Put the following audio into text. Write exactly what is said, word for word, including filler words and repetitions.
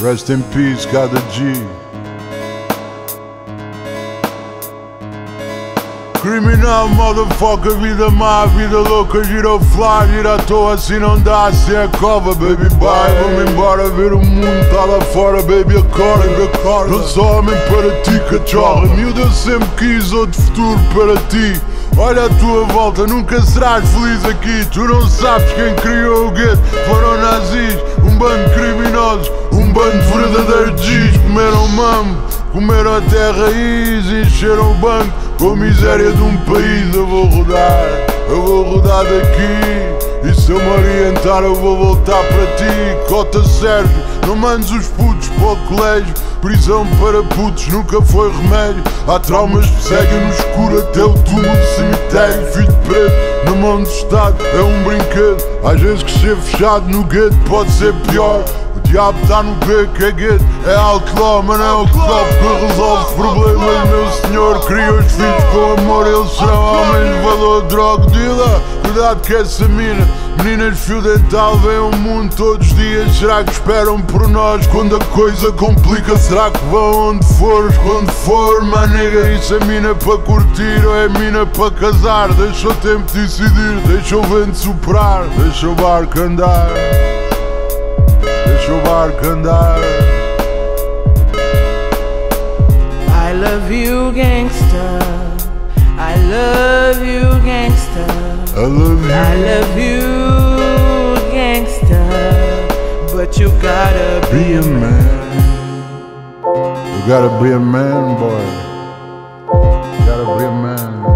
Rest in peace, cada G. Criminal, motherfucker, vida má, vida louca, giroflar, gira à toa, assim não dá, assim é cova, baby, bye. Vamos embora ver o mundo, tá lá fora, baby, acorda, baby, acorda. Não sou homem para ti, cachorra, miúdo, eu sempre quis outro futuro para ti. Olha a tua volta, nunca serás feliz aqui. Tu não sabes quem criou o gueto. Foram nazis, um bando de criminosos, um bando de verdadeiros G's. Comeram mambo, comeram até raiz, encheram o banco com a miséria de um país. Eu vou rodar, eu vou rodar daqui, e se eu me orientar eu vou voltar para ti. Cota Sérgio, não mandes os putos para o colégio. Prisão para putos nunca foi remédio. Há traumas que seguem no escuro até o túmulo do cemitério. Filho preto na mão do Estado é um brinquedo. Às vezes crescer fechado no gueto pode ser pior. O diabo está no beco, é gueto, é álcool, mas não é o copo que resolve problemas. Meu senhor cria os filhos com amor, eles serão homens de valor. Droga dealer, cuidado que essa mina, meninas fio dental vêm ao mundo todos os dias. Será que esperam por nós quando a coisa complica? Será que vão onde fores, quando for, manega? Isso é mina para curtir ou é mina para casar? Deixa o tempo decidir, deixa o vento soprar, deixa o barco andar, deixa o barco andar. I love you, gangsta. I love you, gangsta. I love you, I love you, gangsta. But you gotta be, be a man. You gotta be a man, boy. You gotta be a man.